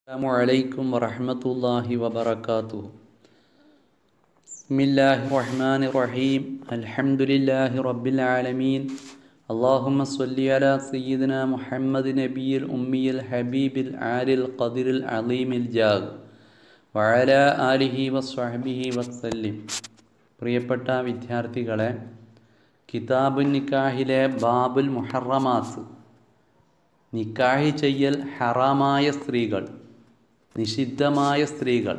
Assalamualaikum warahmatullahi wabarakatuh. Bismillahirrahmanirrahim. Alhamdulillahi rabbil alamin. Allahumma salli ala sayyidina Muhammadin nabiyil ummiyil habibil alil qadiril alimil jad wa ala alihi wasahbihi wasallim. പ്രിയപ്പെട്ട വിദ്യാർത്ഥികളെ, കിതാബുൻ നിക്കാഹിലെ ബാബുൽ മുഹറമാത്ത്, നിക്കാഹി ചെയ്യൽ ഹറാമായ സ്ത്രീകൾ, നിഷിദ്ധമായ സ്ത്രീകൾ,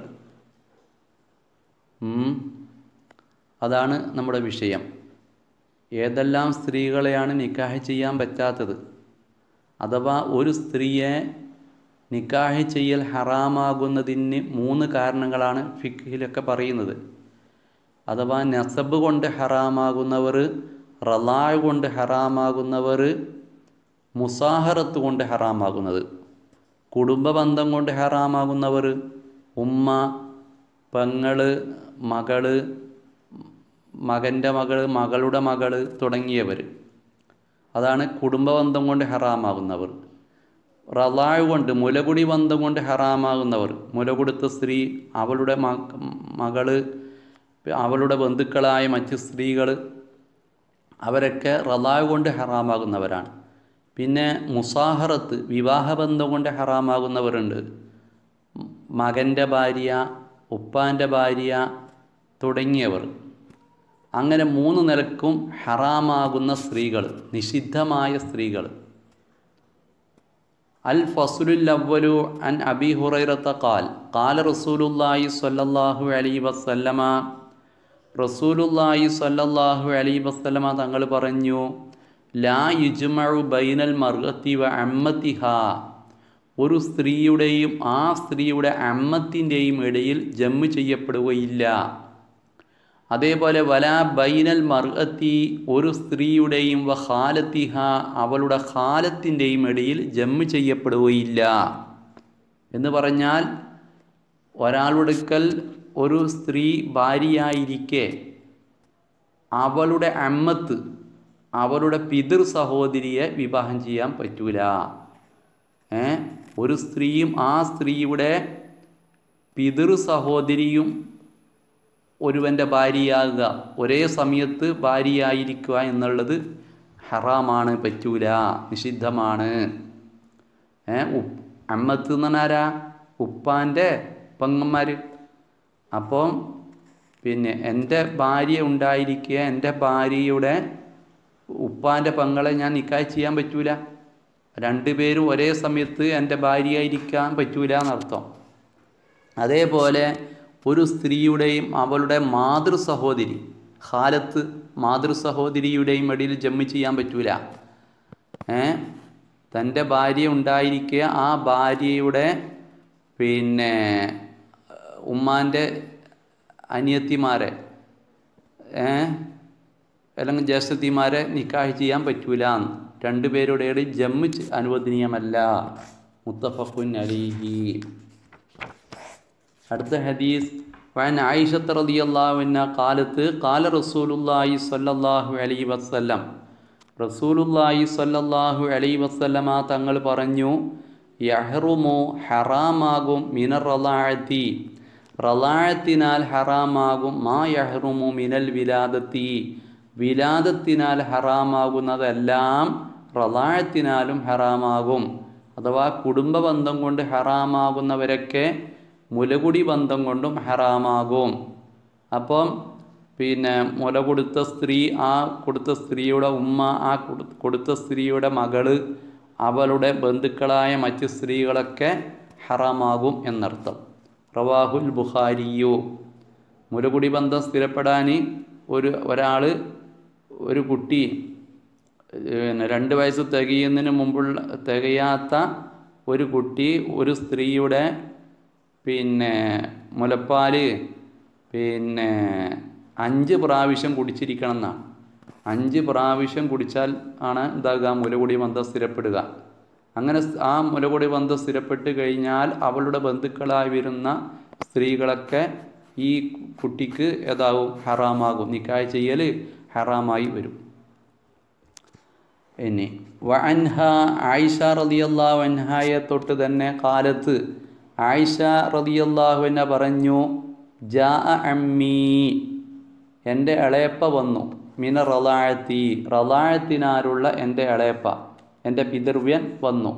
അതാണ് നമ്മുടെ വിഷയം. ഏതെല്ലാം സ്ത്രീകളെയാണ് നിക്കാഹി ചെയ്യാൻ പറ്റാത്തത്, അഥവാ ഒരു സ്ത്രീയെ നിക്കാഹി ചെയ്യൽ ഹറാമാകുന്നതിന് 3 കാരണങ്ങളാണ് ഫിഖ്ഹിലൊക്കെ പറയുന്നത്. അഥവാ നസബ് കൊണ്ട് ഹറാമാകുന്നവർ, റളാഅ് കൊണ്ട് ഹറാമാകുന്നവർ, മുസാഹറത്ത് കൊണ്ട് ഹറാമാകുന്നത്. കുടുംബബന്ധം കൊണ്ട് ഹറാമാകുന്നവർ ഉമ്മ, പെങ്ങള്, മകള്, മകൻ്റെ മകള്, മകളുടെ മകള് തുടങ്ങിയവർ. അതാണ് കുടുംബബന്ധം കൊണ്ട് ഹറാമാകുന്നവർ. റളാഅ് കൊണ്ട്, മുലകുടി ബന്ധം കൊണ്ട് ഹറാമാകുന്നവർ, മുല കൊടുത്ത സ്ത്രീ, അവളുടെ മകള്, അവളുടെ ബന്ധുക്കളായ മറ്റ് സ്ത്രീകൾ, അവരൊക്കെ റളാഅ് കൊണ്ട് ഹറാമാകുന്നവരാണ്. പിന്നെ മുസാഹറത്ത്, വിവാഹബന്ധം കൊണ്ട് ഹറാമാകുന്നവരുണ്ട്. മകൻ്റെ ഭാര്യ, ഉപ്പാൻ്റെ ഭാര്യ തുടങ്ങിയവർ. അങ്ങനെ 3 നിലക്കും ഹറാമാകുന്ന സ്ത്രീകൾ, നിഷിദ്ധമായ സ്ത്രീകൾ. അൽ ഫസ്ലുൽ അവ്വലു അൻ അബി ഹുറൈറത ഖാൽ ഖാല റസൂലുള്ളാഹി സ്വല്ലല്ലാഹു അലൈഹി വസല്ലമ, റസൂലുള്ളാഹി സ്വല്ലല്ലാഹു അലൈഹി വസല്ലമ തങ്ങൾ പറഞ്ഞു, ലാ യുജ്മഉ ബൈനൽ മർഅത്തി വ അമ്മത്തിഹാ, ഒരു സ്ത്രീയുടെയും ആ സ്ത്രീയുടെ അമ്മത്തിൻ്റെയും ഇടയിൽ ജമ്മ് ചെയ്യപ്പെടുകയില്ല. അതേപോലെ വലാ ബൈനൽ മർഅത്തി, ഒരു സ്ത്രീയുടെയും വ ഖാലത്തിഹ, അവളുടെ ഖാലത്തിൻ്റെയും ഇടയിൽ ജമ്മ് ചെയ്യപ്പെടുകയില്ല. എന്ന് പറഞ്ഞാൽ, ഒരാളുടെക്കൽ ഒരു സ്ത്രീ ഭാര്യയായിരിക്കെ അവളുടെ അമ്മത്ത്, അവളുടെ പിതൃ സഹോദരിയെ വിവാഹം ചെയ്യാൻ പറ്റൂല. ഒരു സ്ത്രീയും ആ സ്ത്രീയുടെ പിതൃ സഹോദരിയും ഒരുവൻ്റെ ഭാര്യയാകുക, ഒരേ സമയത്ത് ഭാര്യയായിരിക്കുക എന്നുള്ളത് ഹറാമാണ്, പറ്റൂല, നിഷിദ്ധമാണ്. അമ്മത്ത് എന്ന് പറഞ്ഞാരാ? ഉപ്പാൻ്റെ പെങ്ങന്മാർ. അപ്പം പിന്നെ എൻ്റെ ഭാര്യ ഉണ്ടായിരിക്കുക, എൻ്റെ ഭാര്യയുടെ ഉപ്പാൻ്റെ പെങ്ങളെ ഞാൻ നിക്കാഹ് ചെയ്യാൻ പറ്റൂല. 2 പേരും ഒരേ സമയത്ത് എൻ്റെ ഭാര്യയായിരിക്കാൻ പറ്റൂല എന്നർത്ഥം. അതേപോലെ ഒരു സ്ത്രീയുടെയും അവളുടെ മാതൃ സഹോദരി, ഖാലത്ത്, മാതൃ സഹോദരിയുടെയും ഇടയിൽ ജമ്മ് ചെയ്യാൻ പറ്റൂല. തൻ്റെ ഭാര്യ ഉണ്ടായിരിക്കുക, ആ ഭാര്യയുടെ പിന്നെ ഉമ്മാൻ്റെ അനിയത്തിമാരെ അല്ലെങ്കിൽ ജ്യേഷ്ഠത്തിമാരെ നിക്കാഹ് ചെയ്യാൻ പറ്റൂല. 2 പേരുടെ ഇടയിൽ ജമ്മ് അനുവദനീയമല്ല. മുത്തഫഖുൻ അലൈഹി. അടുത്ത ഹദീസ്, വഅൻ ആയിഷത റളിയല്ലാഹു അൻഹാ ഖാലത്ത് ഖാല റസൂലുള്ളാഹി സ്വല്ലല്ലാഹു അലൈഹി വസല്ലം, റസൂലുള്ളാഹി സ്വല്ലല്ലാഹു അലൈഹി വസല്ലമ തങ്ങൾ പറഞ്ഞു, യഹ്റുമു, ഹറാമാകും, മിനർ റളാഅത്തി, റളാഅത്തിനാൽ ഹറാമാകും, മാ യഹ്റുമു മിനൽ വിലാദത്തി, വിലാദത്തിനാൽ ഹറാമാകുന്നതെല്ലാം റളാഅത്തിനാലും ഹറാമാകും. അഥവാ കുടുംബബന്ധം കൊണ്ട് ഹറാമാകുന്നവരൊക്കെ മുലകുടി ബന്ധം കൊണ്ടും ഹറാമാകും. അപ്പം പിന്നെ മുല കൊടുത്ത സ്ത്രീ, ആ കൊടുത്ത സ്ത്രീയുടെ ഉമ്മ, ആ കൊടുത്ത സ്ത്രീയുടെ മകള്, അവളുടെ ബന്ധുക്കളായ മറ്റ് സ്ത്രീകളൊക്കെ ഹറാമാകും എന്നർത്ഥം. റവാഹുൽ ബുഖാരിയു. മുലകുടി ബന്ധം സ്ഥിരപ്പെടാൻ ഒരാൾ, ഒരു കുട്ടി 2 വയസ്സ് തികയാത്ത ഒരു കുട്ടി ഒരു സ്ത്രീയുടെ പിന്നെ മുലപ്പാല് 5 പ്രാവശ്യം കുടിച്ചിരിക്കണം എന്നാണ്. 5 പ്രാവശ്യം കുടിച്ചാൽ ആണ് എന്താകുക? മുലകുടി ബന്ധം സ്ഥിരപ്പെടുക. അങ്ങനെ ആ മുലകുടി ബന്ധം സ്ഥിരപ്പെട്ട് കഴിഞ്ഞാൽ അവളുടെ ബന്ധുക്കളായി വരുന്ന സ്ത്രീകളൊക്കെ ഈ കുട്ടിക്ക് ഏതാവും? ഹറാമാകും. നിക്കാഹ് ചെയ്യൽ ഹറാമായി വരും. ഇനി വഅൻഹ, ആയിഷ റളിയല്ലാഹു അൻഹയെ തൊട്ട് തന്നെ, കാലത്ത്, ആയിഷ റളിയല്ലാഹു അൻഹ പറഞ്ഞു, ജാ അമ്മീ, എൻ്റെ ഇളയപ്പ വന്നു, മിന റളാഴത്തി, റളാഴത്തിനാലുള്ള എൻ്റെ ഇളയപ്പ, എൻ്റെ പിതൃവ്യൻ വന്നു.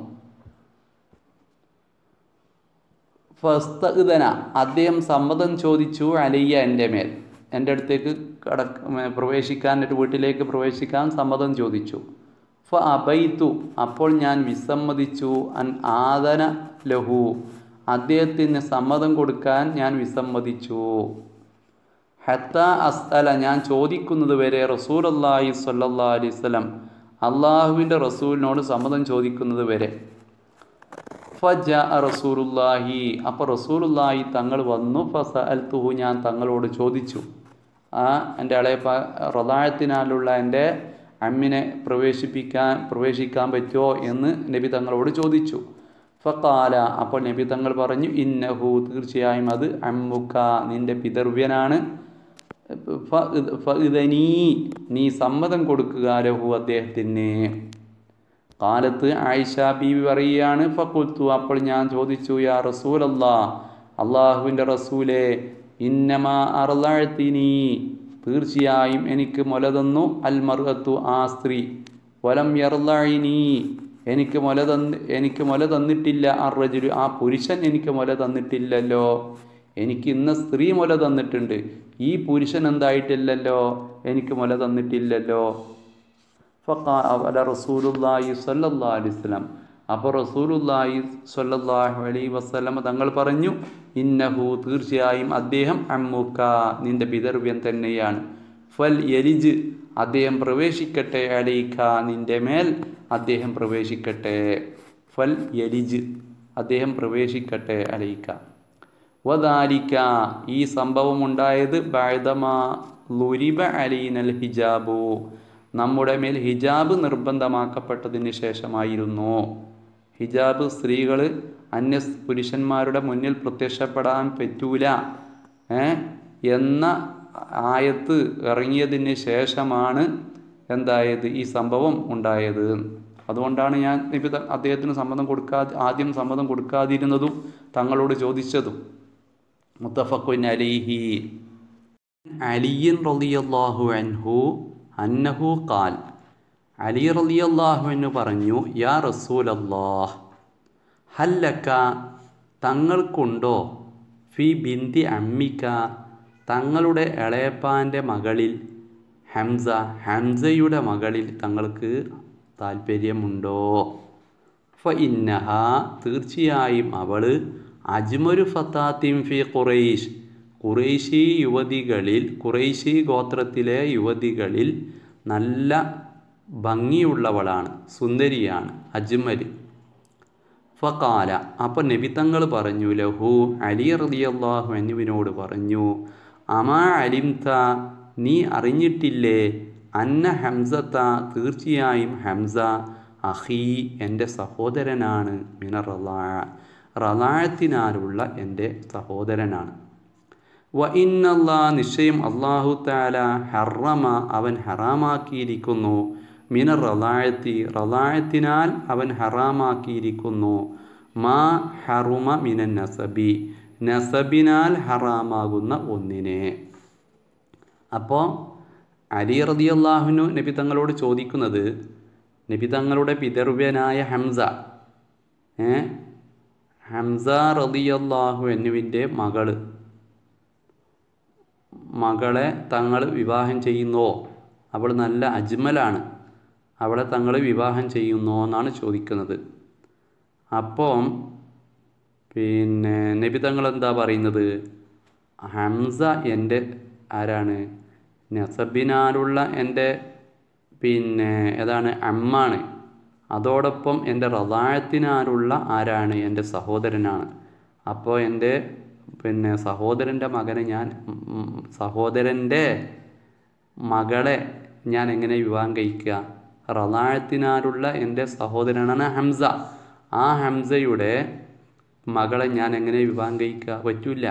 ഫസ്തഅ്ദന, അദ്ദേഹം സമ്മതം ചോദിച്ചു, അലയ്യ, എൻ്റെ മേൽ, എൻ്റെ അടുത്തേക്ക് പ്രവേശിക്കാൻ, എൻ്റെ വീട്ടിലേക്ക് പ്രവേശിക്കാൻ സമ്മതം ചോദിച്ചു. അബൈതു, അപ്പോൾ ഞാൻ വിസമ്മതിച്ചു, അൻ ആദന ലഹു, അദ്ദേഹത്തിന് സമ്മതം കൊടുക്കാൻ ഞാൻ വിസമ്മതിച്ചു. ഹത്ത അസ്അല, ഞാൻ ചോദിക്കുന്നത് വരെ, റസൂലുള്ളാഹി സ്വല്ലല്ലാഹു അലൈഹി വസല്ലം, അള്ളാഹുവിൻ്റെ റസൂലിനോട് സമ്മതം ചോദിക്കുന്നത് വരെ. ഫജാഅ റസൂലുള്ളാഹി, അപ്പോൾ റസൂലുള്ളാഹി തങ്ങൾ വന്നു. ഫസഅൽതുഹു, ഞാൻ തങ്ങളോട് ചോദിച്ചു, എൻ്റെ ഇളയപ്പ റളാഴത്തിനാലുള്ള എൻ്റെ അമ്മിനെ പ്രവേശിക്കാൻ പറ്റുമോ എന്ന് നബി തങ്ങളോട് ചോദിച്ചു. ഫഖാല, അപ്പോൾ നബി തങ്ങൾ പറഞ്ഞു, ഇന്നഹു, തീർച്ചയായും അത്, അമ്മുക, നിൻ്റെ പിതൃവ്യനാണ്. ഫഇദനീ, നീ സമ്മതം കൊടുക്കുക, ലഹു, അദ്ദേഹത്തിന്. കാലത്ത് ആയിഷ ബീവി പറയുകയാണ്, ഫഖുൽതു, അപ്പോൾ ഞാൻ ചോദിച്ചു, യാ റസൂലല്ലാഹ്, അള്ളാഹുവിൻ്റെ റസൂലേ, ഇന്നമാ അർളഅ്തിനീ, തീർച്ചയായും എനിക്ക് മുല തന്നു, അൽ മർഅത്തു, ആ സ്ത്രീ, വലം യർളഇനീ, എനിക്ക് മുല തന്നിട്ടില്ല, അർറജുലു, ആ പുരുഷൻ എനിക്ക് മുല തന്നിട്ടില്ലല്ലോ. എനിക്ക് ഇന്ന സ്ത്രീ മുല തന്നിട്ടുണ്ട്, ഈ പുരുഷൻ എന്തായിട്ടില്ലല്ലോ, എനിക്ക് മുല തന്നിട്ടില്ലല്ലോ. ഫഖാല റസൂലുള്ളാഹി സ്വല്ലല്ലാഹു അലൈഹി വസല്ലം, അപ്പോൾ റസൂലുള്ളാഹി സ്വല്ലല്ലാഹു അലൈഹി വസല്ലം തങ്ങൾ പറഞ്ഞു, ഇന്നഹു, തീർച്ചയായും അദ്ദേഹം, അമ്മുക, നിൻ്റെ പിതൃവ്യൻ തന്നെയാണ്. ഫൽ യലിജ്, അദ്ദേഹം പ്രവേശിക്കട്ടെ, അലൈക, നിൻ്റെ മേൽ അദ്ദേഹം പ്രവേശിക്കട്ടെ. ഫൽ യലിജ്, അദ്ദേഹം പ്രവേശിക്കട്ടെ, അലൈക. വദാലിക, ഈ സംഭവം ഉണ്ടായത്, ബഅദമാ ളുരിബ അലൈനൽ ഹിജാബു, നമ്മുടെ മേൽ ഹിജാബ് നിർബന്ധമാക്കപ്പെട്ടതിന് ശേഷമായിരുന്നു. ഹിജാബ്, സ്ത്രീകൾ അന്യ പുരുഷന്മാരുടെ മുന്നിൽ പ്രത്യക്ഷപ്പെടാൻ പറ്റൂല എന്ന ആയത്ത് ഇറങ്ങിയതിന് ശേഷമാണ് എന്തായത്, ഈ സംഭവം ഉണ്ടായത്. അതുകൊണ്ടാണ് ഞാൻ അദ്ദേഹത്തിന് ആദ്യം സമ്മതം കൊടുക്കാതിരുന്നതും തങ്ങളോട് ചോദിച്ചതും. മുത്തഫഖുൻ അലൈഹി. അലിയൻ റളിയല്ലാഹു അൻഹു അന്നഹു ഖാൽ, അലി റളിയല്ലാഹു അൻഹു പറഞ്ഞു, യാ റസൂലല്ലാഹ്, ഹല്ലക, തങ്ങൾക്കുണ്ടോ, ഫി ബിന്തി അമ്മിക, തങ്ങളുടെ ഇളയപ്പാൻ്റെ മകളിൽ, ഹംസ, ഹംസയുടെ മകളിൽ തങ്ങൾക്ക് താല്പര്യമുണ്ടോ? ഫഇന്നഹ, തീർച്ചയായും അവൾ, അജ്മലു ഫതാത്തിൻ ഫി ഖുറൈശ്, ഖുറൈശി ഗോത്രത്തിലെ യുവതികളിൽ നല്ല ഭംഗിയുള്ളവളാണ്, സുന്ദരിയാണ്, അജ്മൽ. ഫഖാല, അപ്പോൾ നബി തങ്ങൾ പറഞ്ഞു, ലഹു, അലി റളിയല്ലാഹു അൻഹുവിനോട് പറഞ്ഞു, അമാ അലിംത, നീ അറിഞ്ഞിട്ടില്ലേ, അന്ന ഹംസത, തീർച്ചയായും ഹംസ, അഖി, എൻ്റെ സഹോദരനാണ്, മിന റളാഅ, റളാഅത്തിനാലുള്ള എൻ്റെ സഹോദരനാണ്. വ ഇന്നല്ലാഹ്, നിശ്ചയം അല്ലാഹു തആല, ഹറമ, അവൻ ഹറാമാക്കിയിരിക്കുന്നു, മിന റളാഅത്തി, റളാഅത്തിനാൽ അവൻ ഹറാമാക്കിയിരിക്കുന്നു, മാ ഹറുമ മിനൻ നസബി, നസബിനാൽ ഹറാമാകുന്ന ഒന്നിനെ. അപ്പോൾ അലി റളിയല്ലാഹു നബി തങ്ങളോട് ചോദിക്കുന്നത്, നബി തങ്ങളുടെ പിതൃവ്യനായ ഹംസ, ഹംസ റളിയല്ലാഹു അൻഹുവിൻ്റെ മകളെ തങ്ങൾ വിവാഹം ചെയ്യുന്നോ, അവൾ നല്ല അജ്മലാണ്, അവളെ തങ്ങൾ വിവാഹം ചെയ്യുന്നോ എന്നാണ് ചോദിക്കുന്നത്. അപ്പം നബി തങ്ങൾ എന്താ പറയുന്നത്, ഹംസ എൻ്റെ ആരാണ്, നസബിനാലുള്ള എൻ്റെ ഏതാണ്, അമ്മാണ്, അതോടൊപ്പം എൻ്റെ റളാഅത്തിനാലുള്ള ആരാണ്, എൻ്റെ സഹോദരനാണ്. അപ്പോൾ എൻ്റെ സഹോദരൻ്റെ മകളെ ഞാൻ എങ്ങനെ വിവാഹം കഴിക്കുക? റളാഅത്തിനാലുള്ള എൻ്റെ സഹോദരനാണ് ഹംസ, ആ ഹംസയുടെ മകളെ ഞാൻ എങ്ങനെ വിവാഹം കഴിക്കുക? പറ്റില്ല.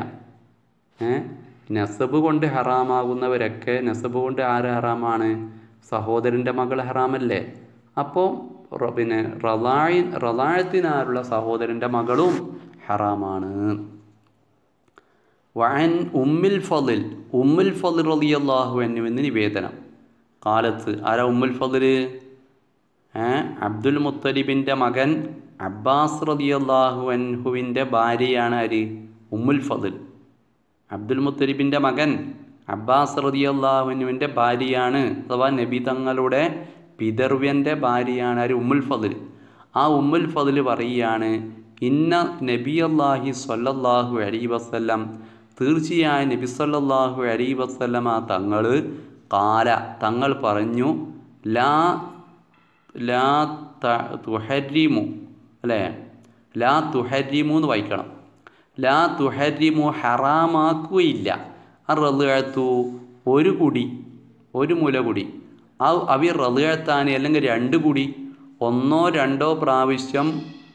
നസബ് കൊണ്ട് ഹറാമാകുന്നവരൊക്കെ, നസബ് കൊണ്ട് ആര് ഹറാമാണ്? സഹോദരൻ്റെ മകൾ ഹറാമല്ലേ? അപ്പോൾ റളാഅത്തിനാലുള്ള സഹോദരൻ്റെ മകളും ഹറാമാണ്. വഅൻ ഉമ്മുൽ ഫളിൽ റളിയല്ലാഹു അൻഹു എന്ന് നിവേദനം. കാലത്ത് ആരാ ഉമ്മുൽ ഫളിൽ? അബ്ദുൽ മുത്തലിബിൻ്റെ മകൻ അബ്ബാസ് റളിയല്ലാഹു അൻഹുവിൻ്റെ ഭാര്യയാണ് ആര്? ഉമ്മുൽ ഫളിൽ. അബ്ദുൽ മുത്തലിബിൻ്റെ മകൻ അബ്ബാസ് റളിയല്ലാഹു അൻഹുവിൻ്റെ ഭാര്യയാണ്, അഥവാ നബി തങ്ങളുടെ പിതൃവ്യൻ്റെ ഭാര്യയാണ് ആര്? ഉമ്മുൽ ഫളിൽ. ആ ഉമ്മുൽ ഫളിൽ പറയുകയാണ്, ഇന്ന നബിയല്ലാഹി സ്വല്ലല്ലാഹു അലൈഹി വസല്ലം, തീർച്ചയായും നബി സല്ലല്ലാഹു അലൈഹി വസല്ലമ തങ്ങൾ പറഞ്ഞു, ലാ തുഹരിമു അല്ലേ, ലാ തുഹരിമു എന്ന് വായിക്കണം. ലാ തുഹരിമു ഹറാമാക്കുകയില്ല. റളിഅത്തു ഒരു കുടി, ഒരു മുലകുടി, അവി റളിഅത്താനി അല്ലെങ്കിൽ രണ്ട് കുടി, ഒന്നോ രണ്ടോ പ്രാവശ്യം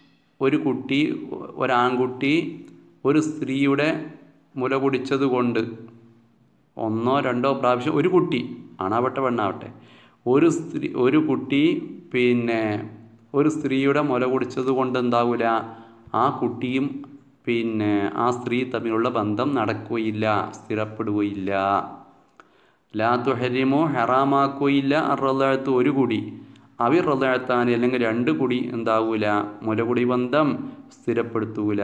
ഒരാൺകുട്ടി ഒരു സ്ത്രീയുടെ മുല കുടിച്ചത് കൊണ്ട്, ഒന്നോ രണ്ടോ പ്രാവശ്യം ഒരു കുട്ടി, ആണാവട്ടെ പെണ്ണാവട്ടെ, ഒരു കുട്ടി പിന്നെ ഒരു സ്ത്രീയുടെ മുല കുടിച്ചത് കൊണ്ട് എന്താവില്ല, ആ കുട്ടിയും പിന്നെ ആ സ്ത്രീ തമ്മിലുള്ള ബന്ധം നടക്കുകയില്ല, സ്ഥിരപ്പെടുകയില്ല. ലാ തുഹരിമു ഹറാമാക്കുകയില്ല റളിഅത്തു ഒരു കുടി, അവി റളിഅത്താനി അല്ലെങ്കിൽ രണ്ട് കുടി എന്താവൂല, മുലകുടി ബന്ധം സ്ഥിരപ്പെടുത്തൂല.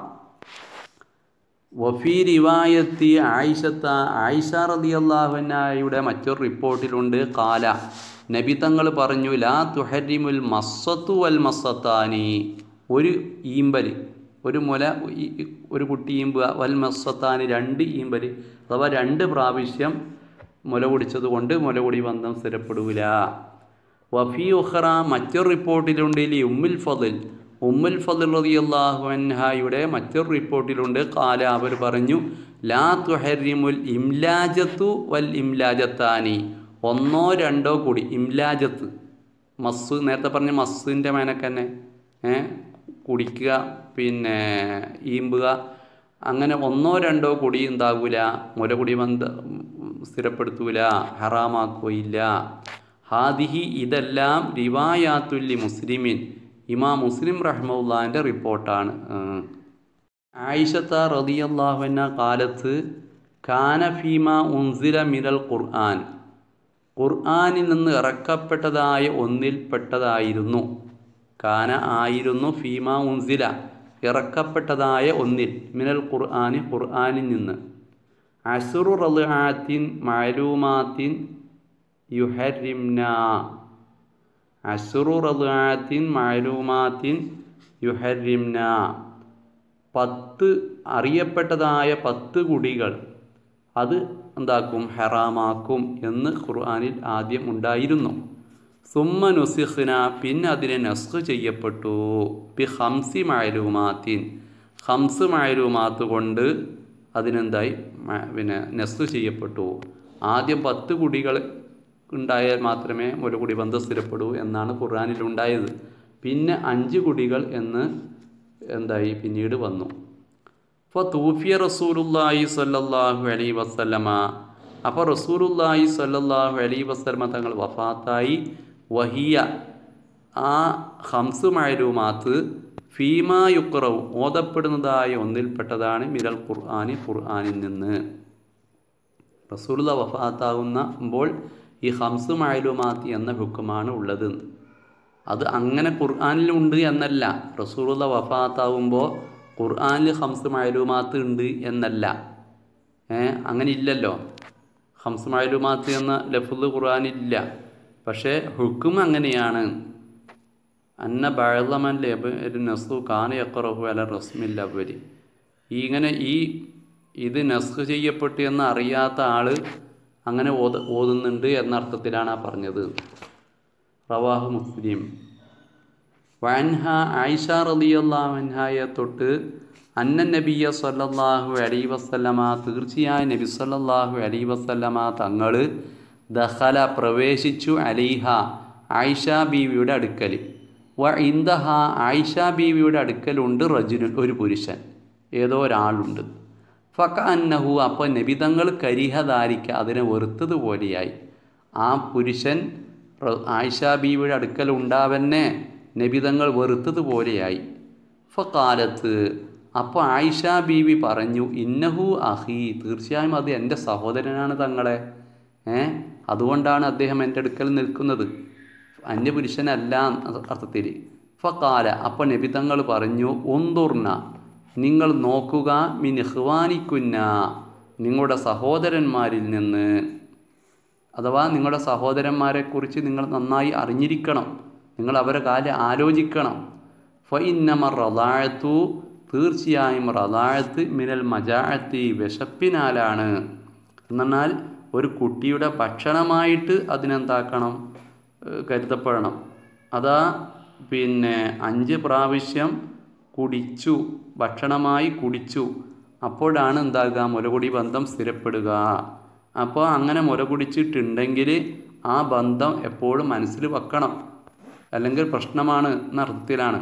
വഫീ റിവായത്തി ആയിഷ റളിയല്ലാഹു അൻഹയുടെ മറ്റൊരു റിപ്പോർട്ടിലുണ്ട്, കാല നബി തങ്ങൾ പറഞ്ഞു, ലാ തുഹരിമുൽ മസ്സത്തു വൽ മസ്സത്താനി, ഒരു ഈമ്പൽ, ഒരു മുല ഒരു കുട്ടി ഈമ്പുക, വൽ മസ്സത്താനി രണ്ട് ഈമ്പൽ, അഥവാ രണ്ട് പ്രാവശ്യം മുല കുടിച്ചത് കൊണ്ട് മുലകുടി ബന്ധം സ്ഥിരപ്പെടൂല. വഫീ ഉഖ്റ മറ്റൊരു റിപ്പോർട്ടിലുണ്ട്, ഉമ്മുൽ ഫളിൽ റളിയല്ലാഹു അൻഹയുടെ മറ്റൊരു റിപ്പോർട്ടിലുണ്ട്, കാല അവർ പറഞ്ഞു, ലാ തുഹരിമുൽ ഇംലാജത്തു വൽ ഇംലാജത്താനി, ഒന്നോ രണ്ടോ കൂടി, ഇംലാജത്ത് മസ്, നേരത്തെ പറഞ്ഞ മസ്സിൻ്റെ മേനക്കന്നെ കുടിക്കുക, പിന്നെ ഈമ്പുക, അങ്ങനെ ഒന്നോ രണ്ടോ കൂടി എന്താകൂല, മുലകുടി ബന്ധം സ്ഥിരപ്പെടുത്തൂല, ഹറാമാക്കുകയില്ല. ഹാദിഹി ഇതെല്ലാം റിവായാത്തുല്ലി മുസ്ലിമിൻ, ഇമാം മുസ്ലിം റഹ്മത്തുള്ളാഹിൻ്റെ റിപ്പോർട്ടാണ്. ആയിഷത്ത റളിയല്ലാഹു അൻഹ കാലത്ത് കാന ഫീമാ ഉൻസില മിനൽ ഖുർആൻ, ഖുർആനിൽ നിന്ന് ഇറക്കപ്പെട്ടതായ ഒന്നിൽപ്പെട്ടതായിരുന്നു, കാന ആയിരുന്നു, ഫീമാ ഉൻസില ഇറക്കപ്പെട്ടതായ ഒന്നിൽ, മിനൽ ഖുർആനി ഖുർആനിൽ നിന്ന്, അശ്റു റളിഅത്തിൻ മഅലൂമാത്തിൻ യുഹരിംന, അശ്റു റളിഅത്തിൻ മഅലൂമാത്തിൻ യുഹരിംന, 10 അറിയപ്പെട്ടതായ 10 കുടികൾ അത് എന്താക്കും, ഹറാമാക്കും എന്ന് ഖുർആനിൽ ആദ്യം ഉണ്ടായിരുന്നു. സുമ്മ നുസിഖ്ന, പിന്നെ അതിനെ നസ്ഖ് ചെയ്യപ്പെട്ടു, ബി ഖംസി മഅലൂമാത്തിൻ, 5 മഅലൂമാത്ത് കൊണ്ട് അതിനെന്തായി, പിന്നെ നസ്ഖ് ചെയ്യപ്പെട്ടു. ആദ്യം 10 കുടികൾ ഉണ്ടായാൽ മാത്രമേ ഒരു കുടി ബന്ധം സ്ഥിരപ്പെടൂ എന്നാണ് ഖുർആനിൽ ഉണ്ടായത്. പിന്നെ 5 കുടികൾ എന്ന് എന്തായി പിന്നീട് വന്നു. ഫതൂഫിയ റസൂലുള്ളാഹി സ്വല്ലല്ലാഹു അലൈഹി വസല്ലമ, അപ്പോൾ റസൂലുള്ളാഹി സ്വല്ലല്ലാഹു അലൈഹി വസല്ലമ തങ്ങൾ വഫാത്തായി. വഹിയ ആ 5 മഅലൂമാത്ത് ഫീമാ യുഖ്റഉ ഓതപ്പെടുന്നതായ ഒന്നിൽപ്പെട്ടതാണ്, മിനൽ ഖുർആനി ഖുർആനിൽ നിന്ന്. റസൂലുള്ളാഹി വഫാത്താകുമ്പോൾ ഈ 5 മഅലൂമാത്ത് എന്ന ഹുക്കുമാണ് ഉള്ളത്. അത് അങ്ങനെ ഖുർആനിലുണ്ട് എന്നല്ല, റസൂലുള്ളാഹി വഫാത്താകുമ്പോൾ ഖുർആനിൽ 5 മഅലൂമാത്ത് ഉണ്ട് എന്നല്ല, അങ്ങനെ ഇല്ലല്ലോ. 5 മഅലൂമാത്ത് എന്ന ലഫ്ള് ഖുർആനിലില്ല. പക്ഷേ ഹുക്കും അങ്ങനെയാണ്, അന്ന ബഅളമൻ നസ്ഖു കാന യഖറഹു അല റസ്മിൽ അവ്വലി, ഇങ്ങനെ ഇത് നസ്ഖ് ചെയ്യപ്പെട്ടു എന്ന് അറിയാത്ത ആൾ അങ്ങനെ ഓതുന്നുണ്ട് എന്നർത്ഥത്തിലാണ് ആ പറഞ്ഞത്. റവാഹു മുസ്ലിം. വഅൻഹ ആയിഷ റളിയല്ലാഹു അൻഹയെ തൊട്ട് അന്ന നബിയ സല്ലല്ലാഹു അലൈഹി വസല്ലമ, തീർച്ചയായും നബി സല്ലല്ലാഹു അലൈഹി വസല്ലമ തങ്ങൾ ദഖല പ്രവേശിച്ചു, അലൈഹ ആയിഷ ബീവിയുടെ അടുക്കൽ, വ ഇൻദഹ ആയിഷ ബീവിയുടെ അടുക്കലുണ്ട് റജുലുൻ ഒരു പുരുഷൻ, ഏതോ ഒരാളുണ്ട്. ഫകഅന്നഹു അപ്പോൾ നബി തങ്ങൾ കരിഹദാരിക്ക അതിനെ വെറുത്തതുപോലെയായി. ആ പുരുഷൻ ആയിഷ ബീവിയുടെ അടുക്കൽ ഉണ്ടാവന്നെ നബി തങ്ങൾ വെറുത്തതുപോലെയായി. ഫഖാലത്ത് അപ്പോൾ ആയിഷ ബീവി പറഞ്ഞു, ഇന്നഹു അഹി, തീർച്ചയായും അത് എൻ്റെ സഹോദരനാണ് തങ്ങളെ. അതുകൊണ്ടാണ് അദ്ദേഹം എൻ്റെ അടുക്കൽ നിൽക്കുന്നത്, അന്യപുരുഷനല്ല അർത്ഥത്തിൽ. ഫഖാല, അപ്പോൾ നബി തങ്ങൾ പറഞ്ഞു, ഉന്ദുർന, നിങ്ങൾ നോക്കുക, മിൻ ഇഖ്വാനിക്കുന്ന, നിങ്ങളുടെ സഹോദരന്മാരിൽ നിന്ന്, അഥവാ നിങ്ങളുടെ സഹോദരന്മാരെക്കുറിച്ച് നിങ്ങൾ നന്നായി അറിഞ്ഞിരിക്കണം, നിങ്ങൾ അവരെ കാര്യം ആലോചിക്കണം. ഫഇന്നമ റദാഅത്തു, തീർച്ചയായും റദാഅത്ത് മിനൽ മജാഅത്തി, വിശപ്പിനാലാണ്. എന്നാൽ ഒരു കുട്ടിയുടെ ഭക്ഷണമായിട്ട് അതിനെന്താക്കണം, കരുതപ്പെടണം. അതാ 5 പ്രാവശ്യം കുടിച്ചു, ഭക്ഷണമായി കുടിച്ചു, അപ്പോഴാണ് എന്താകുക, മുലകുടി ബന്ധം സ്ഥിരപ്പെടുക. അപ്പോൾ അങ്ങനെ മുല കുടിച്ചിട്ടുണ്ടെങ്കിൽ ആ ബന്ധം എപ്പോഴും മനസ്സിൽ വെക്കണം, അല്ലെങ്കിൽ പ്രശ്നമാണ് എന്നർത്ഥത്തിലാണ്.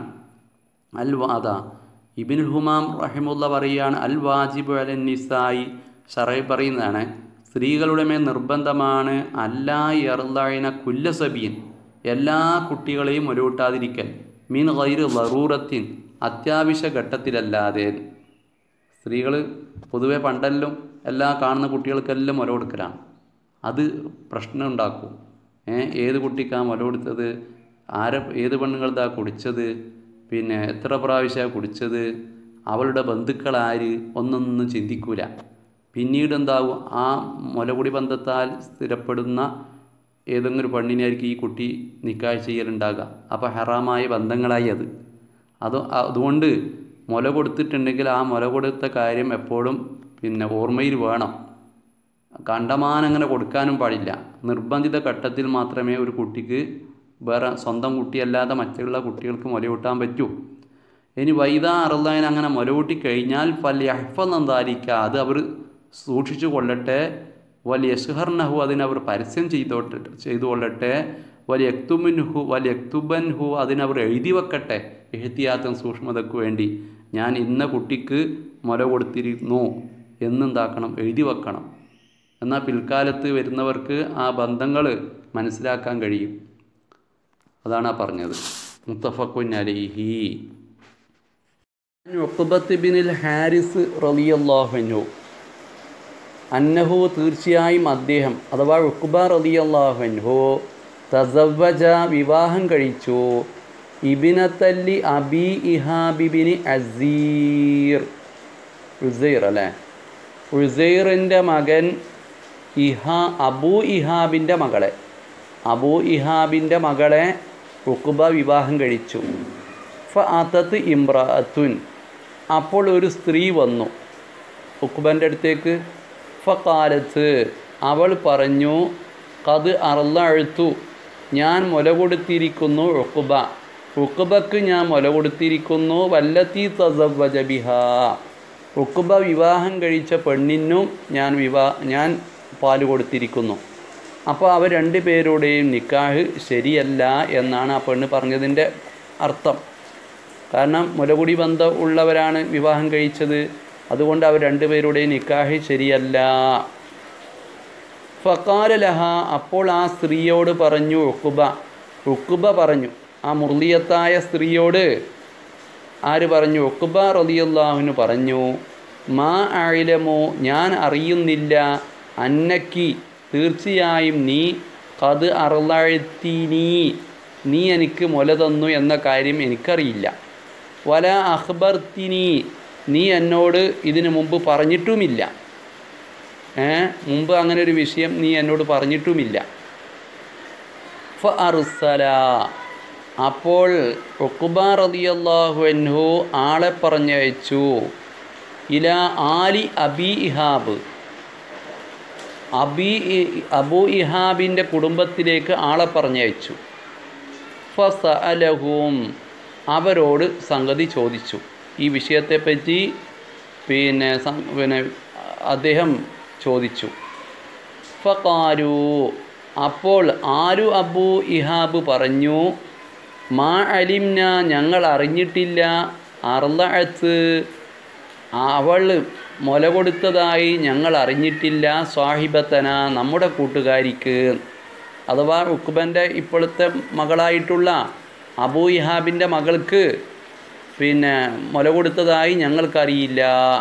അതാ ഇബ്നുൽ ഹുമാം റഹിമുള്ള പറയുകയാണ്, അൽ വാജിബു അലൻ നിസായി, ശറഈ പറയുന്നതാണ്, സ്ത്രീകളുടെ മേൽ നിർബന്ധമാണ് അല്ലാ യർളഅന കുല്ല സബീൻ, എല്ലാ കുട്ടികളെയും മുലയൂട്ടാതിരിക്കൽ, മീൻ ഗൈറി ദറൂറത്തിൻ, അത്യാവശ്യ ഘട്ടത്തിലല്ലാതെ. സ്ത്രീകൾ പൊതുവെ പണ്ടെല്ലാം എല്ലാ കാണുന്ന കുട്ടികൾക്കെല്ലാം മുല കൊടുക്കലാണ്, അത് പ്രശ്നം ഉണ്ടാക്കും. ഏത് കുട്ടിക്കാണ് മുല കൊടുത്തത്, ഏത് പെണ്ണുങ്ങളതാ കുടിച്ചത്, എത്ര പ്രാവശ്യമാണ് കുടിച്ചത്, അവളുടെ ബന്ധുക്കളാര്, ഒന്നൊന്നും ചിന്തിക്കൂല. പിന്നീട് എന്താവും, ആ മുലകുടി ബന്ധത്താൽ സ്ഥിരപ്പെടുന്ന ഏതെങ്കിലും പെണ്ണിനായിരിക്കും ഈ കുട്ടി നിക്കാഹ് ചെയ്യലുണ്ടാകുക. അപ്പോൾ ഹറാമായ ബന്ധങ്ങളായി അതുകൊണ്ട് മുല കൊടുത്തിട്ടുണ്ടെങ്കിൽ ആ മുല കൊടുത്ത കാര്യം എപ്പോഴും ഓർമ്മയിൽ വേണം. കണ്ടമാനങ്ങനെ കൊടുക്കാനും പാടില്ല. നിർബന്ധിത ഘട്ടത്തിൽ മാത്രമേ ഒരു കുട്ടിക്ക് വേറെ സ്വന്തം കുട്ടിയല്ലാതെ മറ്റുള്ള കുട്ടികൾക്ക് മുലയൂട്ടാൻ പറ്റൂ. ഇനി വൈദാ അറുള്ളതിന് അങ്ങനെ മുലയൂട്ടി കഴിഞ്ഞാൽ ഫല്യഹ്ഫദ്, അത് അവർ സൂക്ഷിച്ചു കൊള്ളട്ടെ, വലിയസ്ഹർനഹു, അതിനവർ പരസ്യം ചെയ്തു കൊള്ളട്ടെ, വലിയക്തുബൻഹു, അതിനവർ എഴുതി വെക്കട്ടെ, എഹ്തിയാത്തും സൂക്ഷ്മതയ്ക്ക് വേണ്ടി, ഞാൻ ഇന്ന കുട്ടിക്ക് മുല കൊടുത്തിരുന്നു എന്നെന്താക്കണം, എഴുതി വെക്കണം. എന്നാൽ പിൽക്കാലത്ത് വരുന്നവർക്ക് ആ ബന്ധങ്ങൾ മനസ്സിലാക്കാൻ കഴിയും. അതാണ് പറഞ്ഞത്. മുത്തഫഖുൻ അലൈഹി. ഉഖ്ബത്ത് ബിനുൽ ഹാരിസ് റളിയല്ലാഹു അൻഹു അന്നഹു, തീർച്ചയായും അദ്ദേഹം, അഥവാ ഉഖ്ബ റളിയല്ലാഹു അൻഹു, തസവ്വജ, വിവാഹം കഴിച്ചു, ഇബ്നത്തല്ലി അബി ഇഹാബ് ബിൻ ഉസൈർ അല്ലേ, ഉസൈറിൻ്റെ മകൻ അബൂ ഇഹാബിൻ്റെ മകളെ ഉഖ്ബ വിവാഹം കഴിച്ചു. ഫഅതത് ഇംറഅത്തുൻ, അപ്പോൾ ഒരു സ്ത്രീ വന്നു ഉഖ്ബൻ്റെ അടുത്തേക്ക്. ഫഖാലത്ത്, അവൾ പറഞ്ഞു, ഖദ് അർളഅതു, ഞാൻ മുല കൊടുത്തിരിക്കുന്നു, ഉഖ്ബക്ക് ഞാൻ മുല കൊടുത്തിരിക്കുന്നു, വല്ലത്തി തസവ്വജ ബിഹാ, ഉഖ്ബ വിവാഹം കഴിച്ച പെണ്ണിനും ഞാൻ പാല് കൊടുത്തിരിക്കുന്നു. അപ്പോൾ അവർ 2 പേരുടെയും നിക്കാഹ് ശരിയല്ല എന്നാണ് ആ പെണ്ണ് പറഞ്ഞതിൻ്റെ അർത്ഥം. കാരണം മുലകുടി ബന്ധം ഉള്ളവരാണ് വിവാഹം കഴിച്ചത്, അതുകൊണ്ട് അവർ 2 പേരുടെയും നിക്കാഹ് ശരിയല്ല. ഫഖാല ലഹ, അപ്പോൾ ആ സ്ത്രീയോട് പറഞ്ഞു ഉഖ്ബ പറഞ്ഞു, ആ മുർലിയത്തായ സ്ത്രീയോട് ആര് പറഞ്ഞു, ഉഖ്ബ റളിയല്ലാഹു അൻഹു പറഞ്ഞു, മാ അഅലമു, ഞാൻ അറിയുന്നില്ല, അന്നക്കി, തീർച്ചയായും നീ, ഖദ് അർളഅതീനി, നീ എനിക്ക് മുല തന്നു എന്ന കാര്യം എനിക്കറിയില്ല, വല അഖ്ബർതിനി, നീ എന്നോട് ഇതിനു മുമ്പ് പറഞ്ഞിട്ടുമില്ല, മുമ്പ് അങ്ങനെ ഒരു വിഷയം നീ എന്നോട് പറഞ്ഞിട്ടുമില്ല. ഫഅർസല, അപ്പോൾ ഉഖ്ബ റളിയല്ലാഹു അൻഹു ആളെ പറഞ്ഞയച്ചു, ഇലാ ആലി അബി ഇഹാബ്, അബൂ ഇഹാബിൻ്റെ കുടുംബത്തിലേക്ക് ആളെ പറഞ്ഞയച്ചു. ഫസഅലഹും, അവരോട് സംഗതി ചോദിച്ചു, ഈ വിഷയത്തെപ്പറ്റി അദ്ദേഹം ചോദിച്ചു. ഫഖാലു, അപ്പോൾ അബൂ ഇഹാബ് പറഞ്ഞു, മാ അലിംന, ഞങ്ങൾ അറിഞ്ഞിട്ടില്ല, അർളഅത്ത്, അവൾ മുല കൊടുത്തതായി ഞങ്ങൾ അറിഞ്ഞിട്ടില്ല, സ്വാഹിബത്തന, നമ്മുടെ കൂട്ടുകാരിക്ക്, അഥവാ ഉഖ്ബൻ്റെ ഇപ്പോഴത്തെ മകളായിട്ടുള്ള അബൂ ഇഹാബിൻ്റെ മകൾക്ക് പിന്നെ മുല കൊടുത്തതായി ഞങ്ങൾക്കറിയില്ല.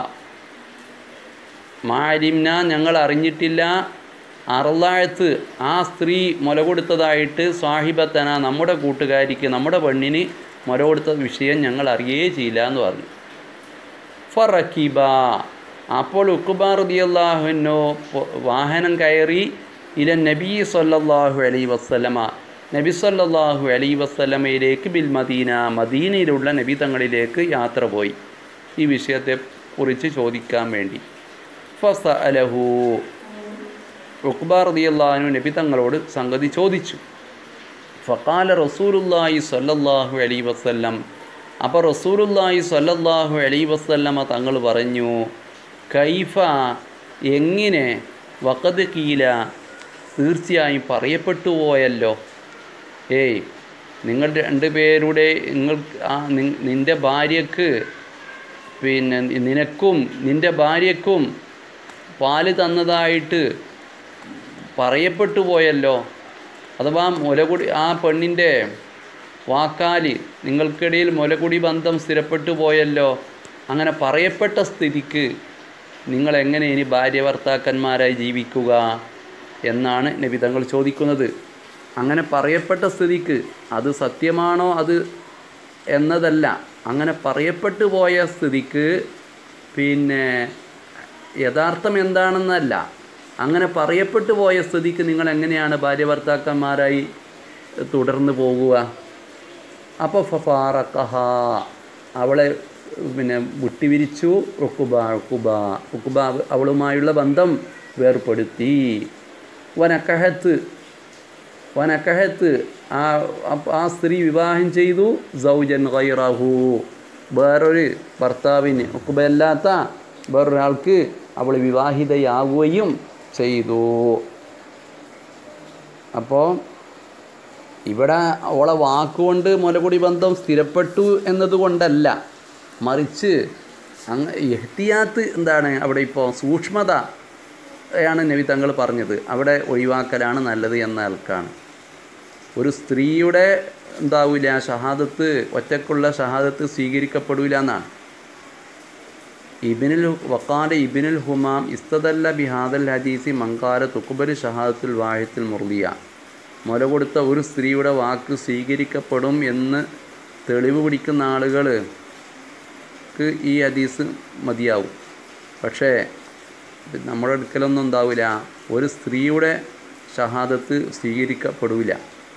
മാലിംന ഞങ്ങൾ അറിഞ്ഞിട്ടില്ല. അർലാഴത്ത് ആ സ്ത്രീ മുല കൊടുത്തതായിട്ട് സാഹിബത്തന നമ്മുടെ കൂട്ടുകാരിക്ക് നമ്മുടെ പെണ്ണിന് മുല കൊടുത്ത വിഷയം ഞങ്ങൾ അറിയേ ചെയ്യില്ല എന്ന് പറഞ്ഞു. ഫറക്കിബ അപ്പോൾ ഉഖ്ബ റളിയല്ലാഹു അൻഹു വാഹനം കയറി ഇല നബി സല്ലല്ലാഹു അലൈഹി വസല്ലമ നബി സല്ലല്ലാഹു അലൈഹി വസല്ലമയിലേക്ക് ബിൽ മദീന മദീനയിലുള്ള നബി തങ്ങളിലേക്ക് യാത്ര പോയി ഈ വിഷയത്തെ കുറിച്ച് ചോദിക്കാൻ വേണ്ടി. ഫസഅലഹു ഉഖ്ബ റളിയല്ലാഹു അൻഹു നബി തങ്ങളോട് സംഗതി ചോദിച്ചു. ഫഖാല റസൂലുള്ളാഹി സ്വല്ലല്ലാഹു അലൈഹി വസല്ലം അപ്പോൾ റസൂലുള്ളാഹി സ്വല്ലല്ലാഹു അലൈഹി വസല്ലമ തങ്ങൾ പറഞ്ഞു, കൈഫ എങ്ങനെ, വഖദ് കീല തീർച്ചയായും പറയപ്പെട്ടു പോയല്ലോ. നിങ്ങൾ രണ്ടുപേരുടെ നിൻ്റെ ഭാര്യക്ക് പിന്നെ നിനക്കും നിൻ്റെ ഭാര്യക്കും പാല് തന്നതായിട്ട് പറയപ്പെട്ടു പോയല്ലോ. അഥവാ മുലകുടി ആ പെണ്ണിൻ്റെ വാക്കാൽ നിങ്ങൾക്കിടയിൽ മുലകുടി ബന്ധം സ്ഥിരപ്പെട്ടു പോയല്ലോ. അങ്ങനെ പറയപ്പെട്ട സ്ഥിതിക്ക് നിങ്ങളെങ്ങനെ ഇനി ഭാര്യ ഭർത്താക്കന്മാരായി ജീവിക്കുക എന്നാണ് നബി തങ്ങൾ ചോദിക്കുന്നത്. അങ്ങനെ പറയപ്പെട്ട സ്ഥിതിക്ക് അത് സത്യമാണോ അത് എന്നതല്ല, അങ്ങനെ പറയപ്പെട്ടു പോയ സ്ഥിതിക്ക് പിന്നെ യഥാർത്ഥം എന്താണെന്നല്ല, അങ്ങനെ പറയപ്പെട്ടു പോയ സ്ഥിതിക്ക് നിങ്ങൾ എങ്ങനെയാണ് ഭാര്യ ഭർത്താക്കന്മാരായി തുടർന്ന് പോകുക. അപ്പോൾ ഫഫാറഖഹ അവളെ പിന്നെ വിട്ടുപിരിച്ചു. ഉഖ്ബ അവളുമായുള്ള ബന്ധം വേർപ്പെടുത്തി. വനക്കഹത്ത് ആ സ്ത്രീ വിവാഹം ചെയ്തു സൗജൻ ഗൈറഹു വേറൊരു ഭർത്താവിന്, ഉഖ്ബയല്ലാത്ത വേറൊരാൾക്ക് അവൾ വിവാഹിതയാവുകയും ചെയ്തു. അപ്പോൾ ഇവിടെ അവളെ വാക്കുകൊണ്ട് മുലകുടി ബന്ധം സ്ഥിരപ്പെട്ടു എന്നതുകൊണ്ടല്ല, മറിച്ച് ഇഹ്തിയാത്ത് എന്താണ് അവിടെ ഇപ്പോൾ സൂക്ഷ്മതയാണ് നബി തങ്ങൾ പറഞ്ഞത്. അവിടെ ഒഴിവാക്കലാണ് നല്ലത് എന്ന ആൾക്കാണ്. ഒരു സ്ത്രീയുടെ എന്താവില്ല ഷഹാദത്ത്, ഒറ്റക്കുള്ള ഷഹാദത്ത് സ്വീകരിക്കപ്പെടില്ല എന്നാണ്. വഖാല ഇബ്നുൽ ഹുമാം ഇസ്തദല്ല ബിഹാദൽ ഹദീസി മങ്കാല തുഖ്ബലു ഷഹാദത്തുൽ വാഹിദുൽ മുർദിയ മുല കൊടുത്ത ഒരു സ്ത്രീയുടെ വാക്ക് സ്വീകരിക്കപ്പെടും എന്ന് തെളിവ് പിടിക്കുന്ന ആളുകൾക്ക് ഈ ഹദീസ് മതിയാവും. പക്ഷേ നമ്മുടെ അടുക്കലൊന്നും ഉണ്ടാവില്ല, ഒരു സ്ത്രീയുടെ ഷഹാദത്ത് സ്വീകരിക്കപ്പെടില്ല.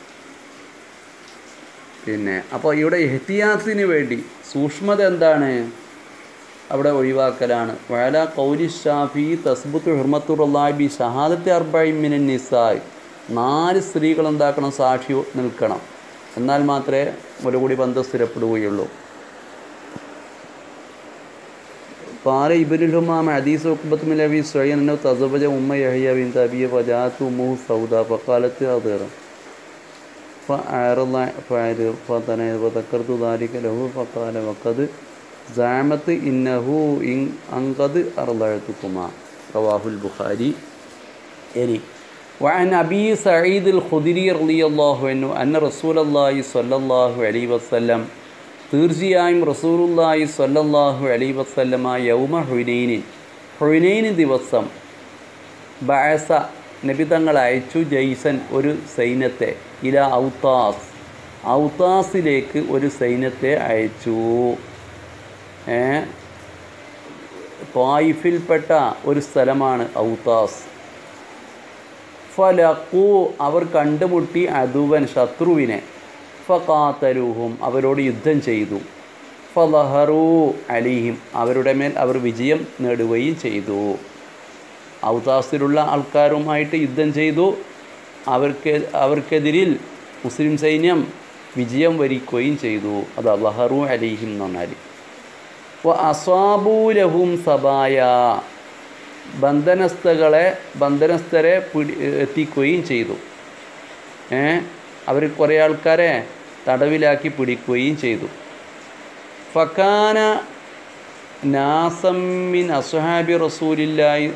പിന്നെ അപ്പോൾ ഇവിടെ ഇഹ്തിയാത്തിന് വേണ്ടി സൂക്ഷ്മത എന്താണ്, അവിടെ ഒഴിവാക്കലാണ്. വഅലാ ഖൗലി ഷാഫി തസ്ബുത്തു ഹുർമത്തുല്ലാഹി ബി ഷഹാദത്തി അർബഇൻ മിനൻ നിസായ് 4 സ്ത്രീകൾ എന്താക്കണം, സാക്ഷി നിൽക്കണം, എന്നാൽ മാത്രമേ മുലകുടി ബന്ധം സ്ഥിരപ്പെടുകയുള്ളൂ. قال ابن الهمام حديث عقبة بن أبي سعيد أنه تزوج أم يحيى بنت أبي فجاءت أمه سوداء فقالت أضيرا فذكرت ذلك له فقال وقد زعمت إنه أنقذ أرضعتكما رواه البخاري. وعن أبي سعيد الخدري رضي الله عنه أن رسول الله صلى الله عليه وسلم തീർച്ചയായും റസൂലുള്ളാഹി സ്വല്ലല്ലാഹു അലൈഹി വസല്ലമ യൗമ ഹുനൈൻ ദിവസം ബഅസ നബി തങ്ങൾ അയച്ചു ജയ്സൻ ഒരു സൈന്യത്തെ ഇല ഔത്താസിലേക്ക് ഒരു സൈന്യത്തെ അയച്ചു. ത്വായിഫിൽപ്പെട്ട ഒരു സ്ഥലമാണ് ഔത്താസ്. ഫലഖൂ അവർ കണ്ടുമുട്ടി അദുവൻ ശത്രുവിനെ, ഫഖാതലുഹും അവരോട് യുദ്ധം ചെയ്തു, ഫളഹറൂ അലൈഹിം അവരുടെ മേൽ അവർ വിജയം നേടുകയും ചെയ്തു. ഔതാസിലുള്ള ആൾക്കാരുമായിട്ട് യുദ്ധം ചെയ്തു, അവർക്കെതിരിൽ മുസ്ലിം സൈന്യം വിജയം വരിക്കുകയും ചെയ്തു. അത് ലഹറൂ അലൈഹിം എന്ന് പറഞ്ഞാൽ. അസ്വാബൂ ലഹും സബായ ബന്ധനസ്ഥരെ എത്തിക്കുകയും ചെയ്തു. അവർ കുറേ ആൾക്കാരെ തടവിലാക്കി പിടിക്കുകയും ചെയ്തു. ഫക്കാന നാസം മിൻ അസ്ഹാബി റസൂലില്ലാഹി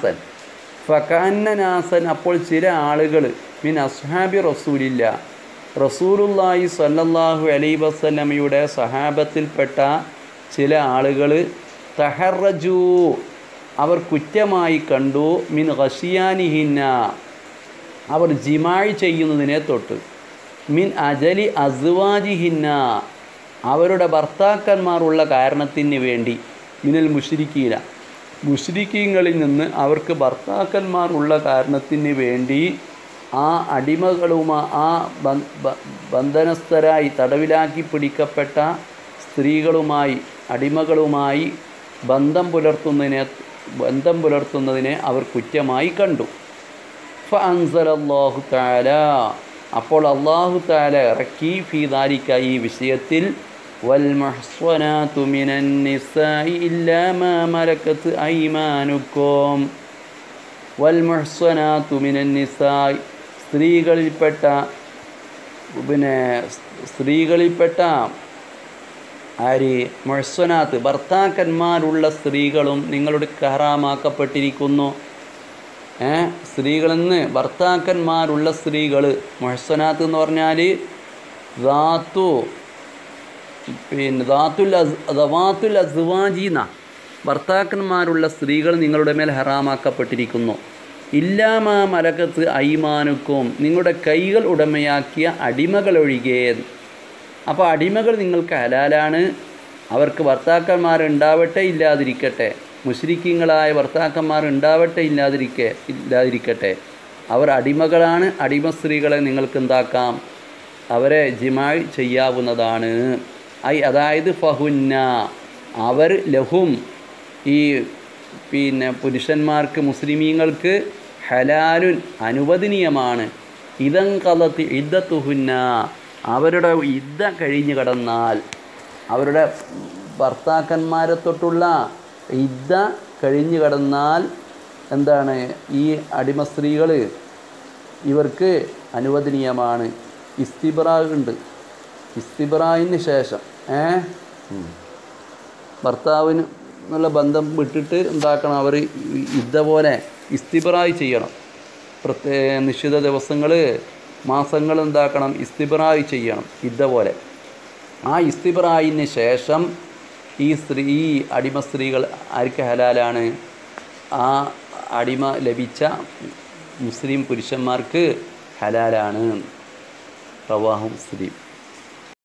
ഫകഅന്ന നാസൻ അപ്പോൾ ചില ആളുകൾ മിൻ അസ്ഹാബി റസൂലില്ല റസൂലുള്ളാഹി സ്വല്ലല്ലാഹു അലൈഹി വസല്ലമയുടെ സഹാബത്തിൽപ്പെട്ട ചില ആളുകൾ തഹറജു അവർ കുറ്റമായി കണ്ടു മിൻ ഖശിയാനിഹിന്ന അവർ ജിമാഴ് ചെയ്യുന്നതിനെ തൊട്ട് മിൻ അജലി അസ്വാജിഹിന്ന അവരുടെ ഭർത്താക്കന്മാരുള്ള കാരണത്തിന് വേണ്ടി മിനൽ മുശ്രിക്കീന മുശ്രിക്കീങ്ങളിൽ നിന്ന് അവർക്ക് ഭർത്താക്കന്മാരുള്ള കാരണത്തിന് വേണ്ടി ആ ആ ബന്ധനസ്ഥരായി തടവിലാക്കി പിടിക്കപ്പെട്ട സ്ത്രീകളുമായി അടിമകളുമായി ബന്ധം പുലർത്തുന്നതിനെ അവർ കുറ്റമായി കണ്ടു. ഫഅൻസലല്ലാഹു തആല അപ്പോൾ അല്ലാഹു തആല ഇറക്കി ഫീ ദാലിക ഈ വിഷയത്തിൽ വൽ മുഹ്സനാതു മിനൻ നിസാഇ ഇല്ലാ മാ മലക്കത് അയ്മാനുക്കും വൽ മുഹ്സനാതു മിനൻ നിസാഇ സ്ത്രീകളിൽപ്പെട്ട ആര് മുഹ്സനാത്ത് ഭർത്താക്കന്മാരുള്ള സ്ത്രീകളും നിങ്ങളുടെ ഹറാമാക്കപ്പെട്ടിരിക്കുന്നു. സ്ത്രീകളെന്ന് ഭർത്താക്കന്മാരുള്ള സ്ത്രീകൾ മുഹ്സനാത്ത് എന്ന് പറഞ്ഞാൽ ദവാത്തുൽ അസ്വാജീന ഭർത്താക്കന്മാരുള്ള സ്ത്രീകൾ നിങ്ങളുടെ മേൽ ഹറാമാക്കപ്പെട്ടിരിക്കുന്നു. ഇല്ലാമാ മലക്കത്ത് അയ്മാനുക്കും നിങ്ങളുടെ കൈകൾ ഉടമയാക്കിയ അടിമകളൊഴികെ. അപ്പോൾ അടിമകൾ നിങ്ങൾക്ക് ഹലാലാണ്. അവർക്ക് ഭർത്താക്കന്മാർ ഉണ്ടാവട്ടെ ഇല്ലാതിരിക്കട്ടെ, മുശ്രിക്കീങ്ങളായ ഭർത്താക്കന്മാർ ഉണ്ടാവട്ടെ ഇല്ലാതിരിക്കട്ടെ, അവർ അടിമകളാണ്. അടിമ സ്ത്രീകളെ നിങ്ങൾക്ക് എന്താക്കാം, അവരെ ജിമാഴ് ചെയ്യാവുന്നതാണ്. അതായത് ഫഹുന്ന അവർ ലഹും ഈ പുരുഷന്മാർക്ക് മുസ്ലിമീങ്ങൾക്ക് ഹലാലുൻ അനുവദനീയമാണ്. ഇദൻഖലത്തി ഇദ്ദത്തുഹുന്ന അവരുടെ ഇദ്ദ കഴിഞ്ഞു കടന്നാൽ, അവരുടെ ഭർത്താക്കന്മാരെ തൊട്ടുള്ള ഇദ്ദ കഴിഞ്ഞു കടന്നാൽ എന്താണ് ഈ അടിമ സ്ത്രീകൾ ഇവർക്ക് അനുവദനീയമാണ്. ഇസ്തിബ്രാ ഉണ്ട്. ഇസ്തിബ്രായിന് ശേഷം ഭർത്താവിന് എന്നുള്ള ബന്ധം വിട്ടിട്ട് എന്താക്കണം, അവർ ഇതേപോലെ ഇസ്തിബ്രായി ചെയ്യണം. നിശ്ചിത ദിവസങ്ങൾ മാസങ്ങൾ എന്താക്കണം, ഇസ്തിബ്രായി ചെയ്യണം. ഇതേപോലെ ആ ഇസ്തിബ്രായിന് ശേഷം ഈ അടിമ സ്ത്രീകൾ ആർക്ക് ഹലാലാണ്? ആ അടിമ ലഭിച്ച മുസ്ലിം പുരുഷന്മാർക്ക് ഹലാലാണ്. റവാഹു മുസ്ലിം.